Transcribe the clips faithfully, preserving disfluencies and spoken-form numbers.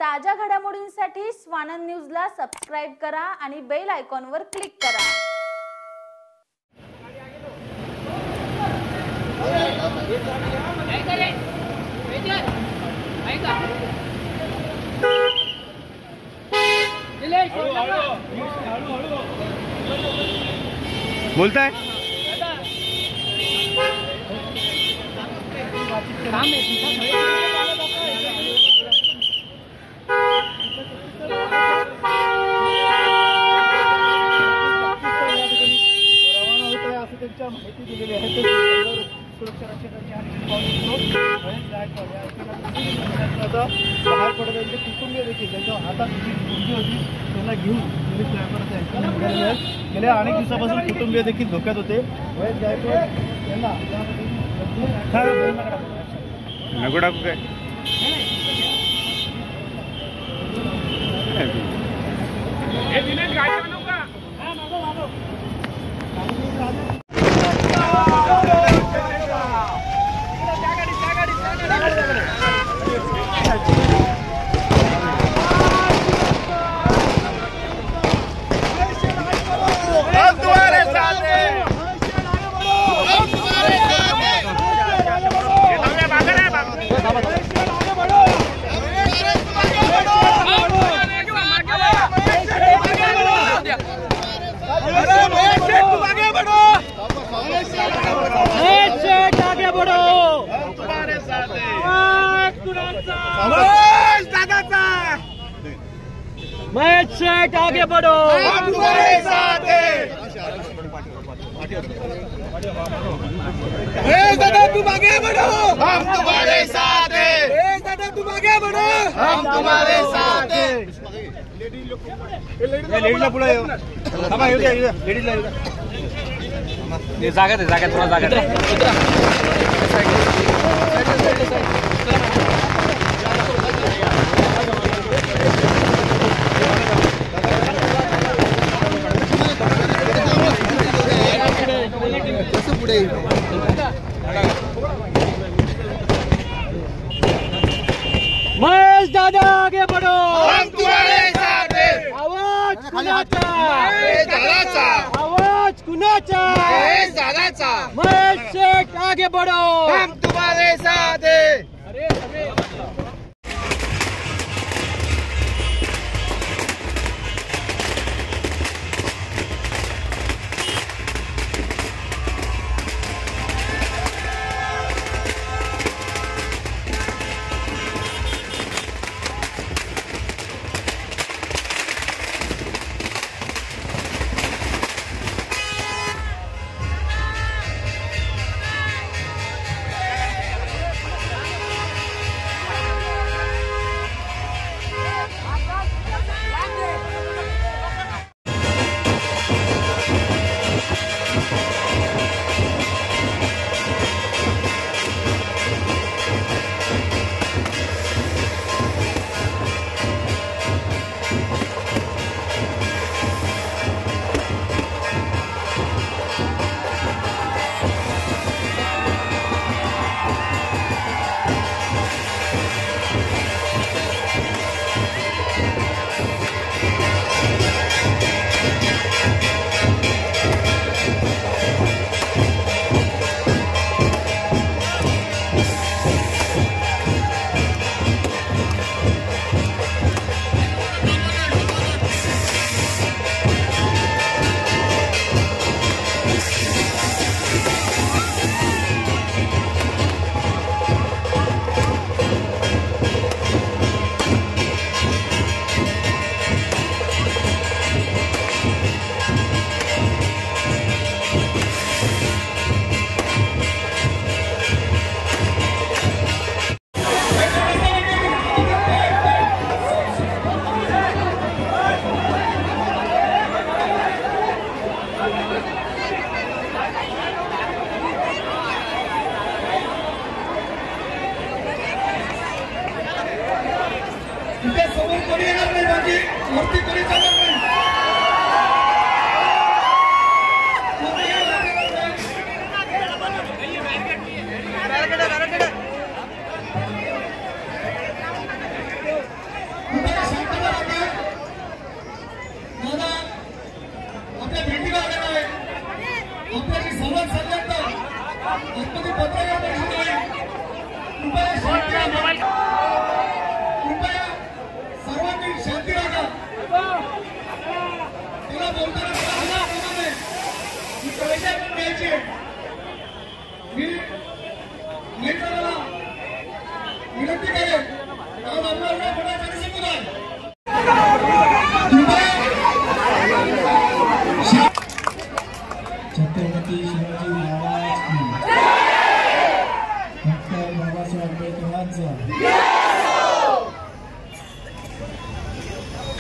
ताज्या घडामोडींसाठी स्वानंद न्यूजला सबस्क्राइब करा आणि बेल आयकॉनवर क्लिक करा। बोलता है काम माहिती दिलेली आहे सुरक्षा रक्षकांची बाहेर पडत त्यांचे कुटुंबीय देखील त्यांच्या हातात जी मुलगी होती त्यांना घेऊन पोलीस गायकवाड गेल्या अनेक दिवसापासून कुटुंबीय देखील धोक्यात होते। वैद गायकवाड यांना नगोडा काय महेश शेठ आगे बढ़ो, हम तुम्हारे साथ हैं। महेश दादा तुम आगे बढ़ो, हम तुम्हारे साथ हैं। महेश दादा तुम आगे बढ़ो, हम तुम्हारे साथ हैं। लेडीजला पुढे येऊ, थांबा येऊ द्या, लेडीजला येऊ द्या। जागा दे, जागा थोडा जागा दे। महेश दादा आगे बढ़ो, हम तुम्हारे साथ हैं। आवाज कुणाचा? महेश दादाचा। आवाज कुणाचा? महेश दादाचा। महेश शेठ आगे बढ़ो, हम तुम्हारे साथ हैं।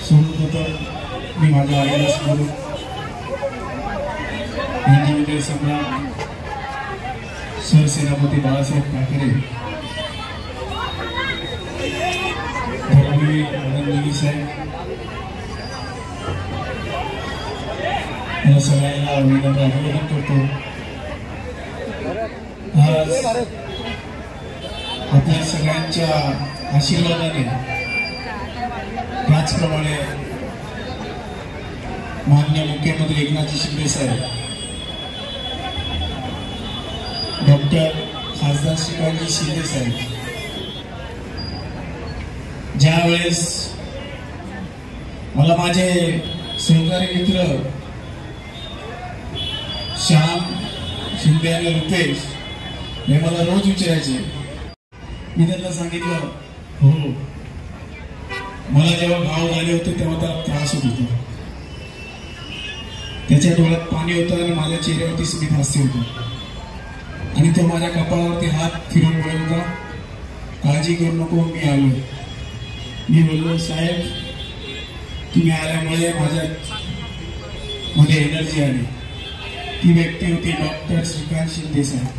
सर्वप्रथम मी माझ्या आईला स्मरून हिंदवी सम्राट सरसेनापती बाळासाहेब ठाकरे, धर्मवीर आनंदगिरी साहेब या सगळ्यांना विनम्र अभिवादन करतो. आज आपल्या सगळ्यांच्या आशीर्वादाने त्याचप्रमाणे माननीय मुख्यमंत्री एकनाथ शिंदे साहेब, डॉक्टर खासदार श्रीकांतजी शिंदे साहेब ज्या वेळेस मला माझे सहकारी मित्र श्याम शिंदे आणि रुपेश हे मला रोज विचारायचे, मी त्यांना सांगितलं हो, मला जेव्हा घाव झाले होते तेव्हा त्याला त्रास होत होता, त्याच्या डोळ्यात पाणी होतं आणि माझ्या चेहऱ्यावरती स्मित हास्य होतं आणि तो माझ्या कपाळावरती हात फिरून बोलत होता, काळजी करू नको, मी आलो. मी बोललो साहेब तुम्ही आल्यामुळे माझ्या मध्ये एनर्जी आली. ती व्यक्ती होती डॉक्टर श्रीकांत शिंदे साहेब.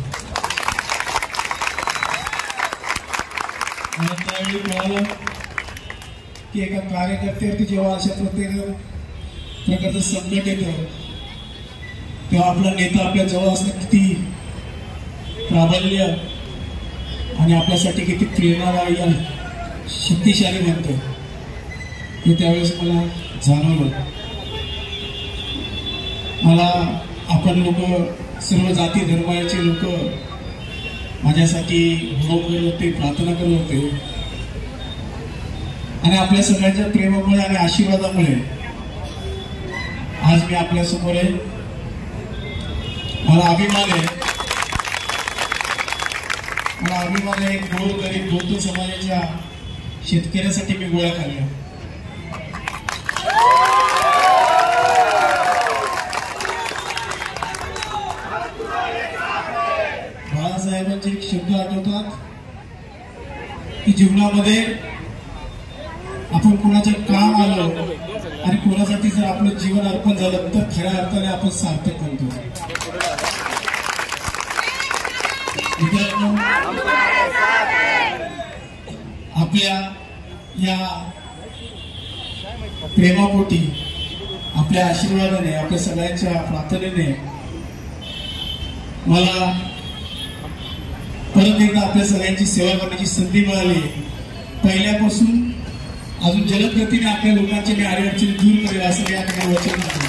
मला त्यावेळी कळालं की एका कार्यकर्त्यावरती जेव्हा अशा प्रत्येक प्रकारचं संकट येतं तेव्हा आपला नेता आपल्या जवळ असणं किती प्राबल्य आणि आपल्यासाठी किती प्रेरणादायी आणि शक्तिशाली बनतं हे त्यावेळेस मला जाणवलं. मला आपण लोक सर्व जाती धर्माचे लोक माझ्यासाठी होम करत होते, प्रार्थना करत होते आणि आपल्या सगळ्यांच्या प्रेमामुळे आणि आशीर्वादामुळे आज मी आपल्या समोर आहे. मला अभिमान आहे मला अभिमान आहे गोर गरीब बौद्ध समाजाच्या शेतकऱ्यासाठी मी गोळ्या खाल्ल्या. बाळासाहेबांचे एक शब्द आठवतात की जीवनामध्ये आपण कोणाच्या काम आलो आणि कोणासाठी जर आपलं जीवन अर्पण झालं तर खऱ्या अर्थाने आपण सार्थक बनतो. आपल्या या प्रेमापोटी आपल्या आशीर्वादाने आपल्या सगळ्यांच्या प्रार्थनेने मला परत एकदा आपल्या सगळ्यांची सेवा करण्याची संधी मिळाली. पहिल्यापासून अजून जलद गतीने आपल्या लोकांचे मी अडचणी दूर करेल असं या ठिकाणी वचन दिलं.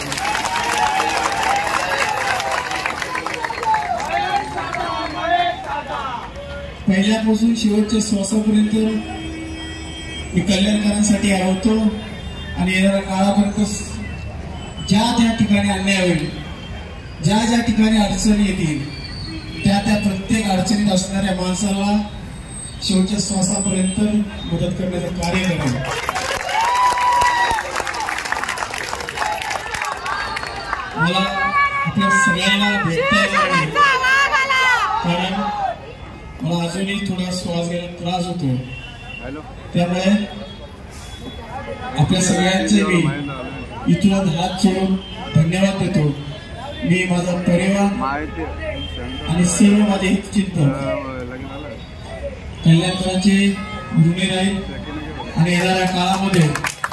पहिल्यापासून शेवटच्या श्वासापर्यंत मी कल्याणकारांसाठी आलो होतो आणि येणाऱ्या काळापर्यंत ज्या ज्या ठिकाणी अन्याय होईल, ज्या ज्या ठिकाणी अडचणी येतील त्या त्या प्रत्येक अडचणीत असणाऱ्या माणसाला शेवटच्या श्वासापर्यंत मदत करण्याचं कार्य करेल. मला आपल्या सगळ्यांना भेटता येईल कारण मला अजूनही थोडा श्वास घ्यायला त्रास होतो. त्यामुळे आपल्या सगळ्यांचे मी इथून हात जोडून धन्यवाद देतो. मी माझा परिवार आणि सर्व माझे हितचिंतक कल्याणकारांचे ऋणी राहील आणि येणाऱ्या काळामध्ये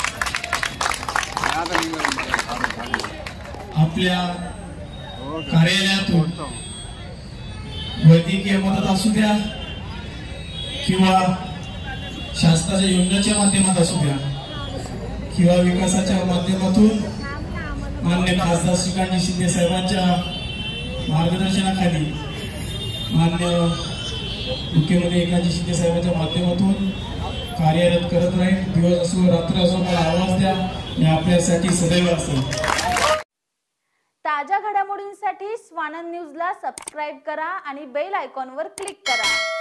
आपल्या कार्यालयातून वैद्यकीय मदत असू द्या किंवा शासनाच्या योजनेच्या माध्यमात असू द्या किंवा विकासाच्या माध्यमातून माननीय खासदार श्रीकांतजी शिंदे साहेबांच्या मार्गदर्शनाखाली माननीय मुख्यमंत्री एकनाथजी शिंदे साहेबांच्या माध्यमातून कार्यरत करत राहील. दिवस असो रात्र असो मला आवाज द्या, मी आपल्यासाठी सदैव असेल. ताज्या घडामोडींसाठी स्वानंद न्यूजला सबस्क्राईब करा आणि बेल आयकॉनवर क्लिक करा.